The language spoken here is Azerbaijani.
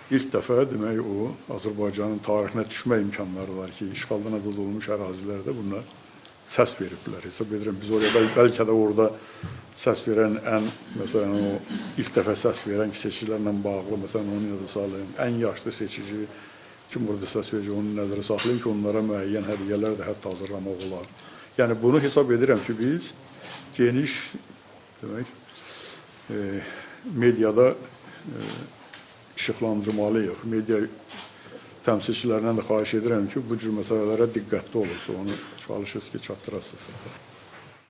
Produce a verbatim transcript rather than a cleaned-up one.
ilk dəfə demək o Azərbaycanın tarixinə düşmə imkanları var ki, işğaldan azad olunmuş ərazilərdə bunlar səs veriblər. Hesab edirəm biz oraya bəlkə də orada səs verən ən, məsələn, o ilk dəfə səs verən seçicilərlə bağlı, məsələn, onu yada salayım, ən yaşlı seçici kim burada səs verəcək, onu nəzərə saxlayın ki, onlara müəyyən hədiyyələr də hətta hazırlamaq olar. Yəni, bunu hesab edirəm ki, biz geniş, demək, e, mediada e, işıqlandırmalıyıq. Media təmsilçilərindən də xahiş edirəm ki, bu cür məsələlərə diqqətli olursa, onu çalışırız ki, çatdırasınız.